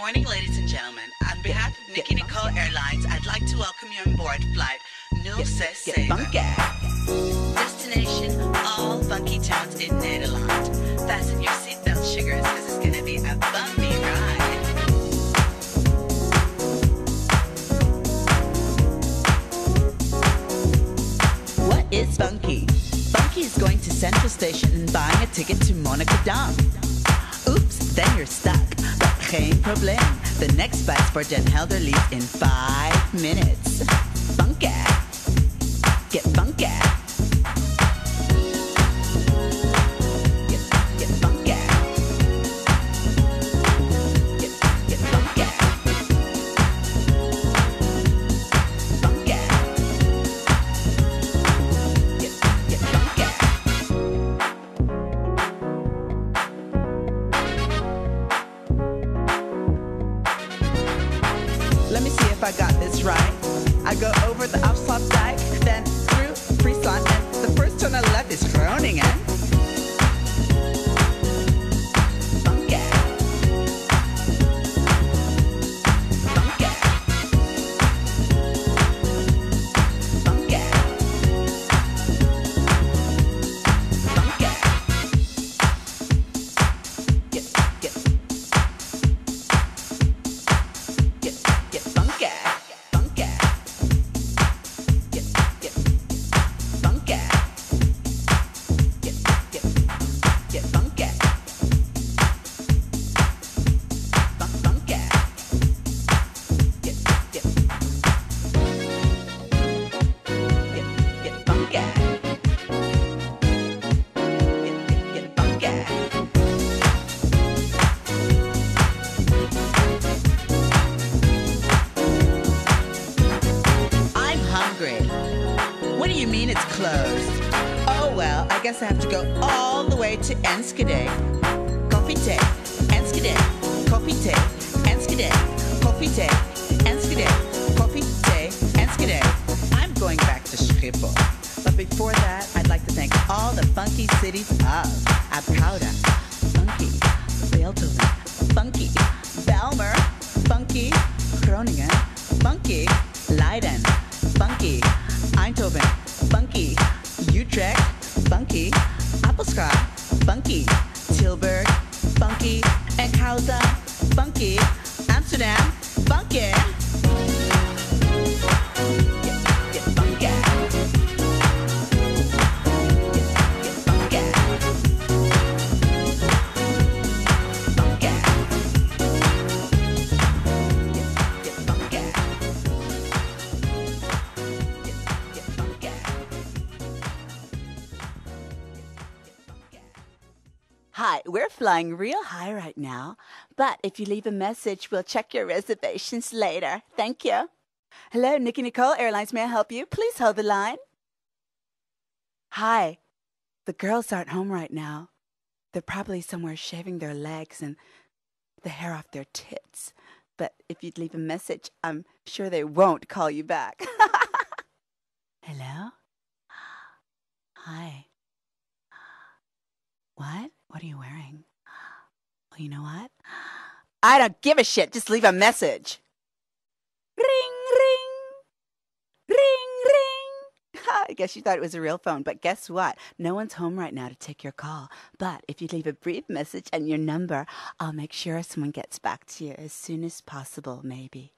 morning, ladies and gentlemen. On behalf of Nicky Nicole Airlines, I'd like to welcome you on board flight 067. Destination, all funky towns in Nederland. Fasten your seatbelt, sugars, because it's going to be a bumpy ride. What is Funkee? Funkee is going to Central Station and buying a ticket to Monnikendam. Oops, then you're stuck. But geen probleem. The next bus for Den Helder leaves in 5 minutes. Funkee. Get funky. Get funky. Get funky. Funky. Get funky. Let me see if I got this right. I go over the Afslapdijk, then through Friesland, and the first turn on the left is Groningen. Funky. Funky. Funky. Funky. Get funky. Funky. Get funky. Get funky. Funky. Get funky. Get funky. I'm hungry. What do you mean it's closed? Oh well, I guess I have to go all the way to Enschede. Koffie-thee, Enschede. Koffie-thee, Enschede. Koffie-thee, Enschede. Koffie-thee, Enschede. I'm going back to Schiphol. But before that, I'd like to thank all the funky cities of Apkoude, Funkee, Beeldhoven, Funkee, Belmer, Funkee, Groningen, Funkee, Leiden, Funkee, Eindhoven, Funkee, Utrecht, Funkee, Appelscha, Funkee, Tilburg, Funkee, Enkhuizen, Funkee, Amsterdam, Funkee. Get funky. Get funky. Funky. Get funky. Get funky. Hi, we're flying real high right now, but if you leave a message, we'll check your reservations later. Thank you. Hello, Nicky Nicole Airlines. May I help you? Please hold the line. Hi. The girls aren't home right now. They're probably somewhere shaving their legs and the hair off their tits. But if you'd leave a message, I'm sure they won't call you back. Hello? Hi. What? What are you wearing? Well, you know what? I don't give a shit. Just leave a message. Ring, ring. Ring, ring. I guess you thought it was a real phone, but guess what? No one's home right now to take your call. But if you leave a brief message and your number, I'll make sure someone gets back to you as soon as possible, maybe.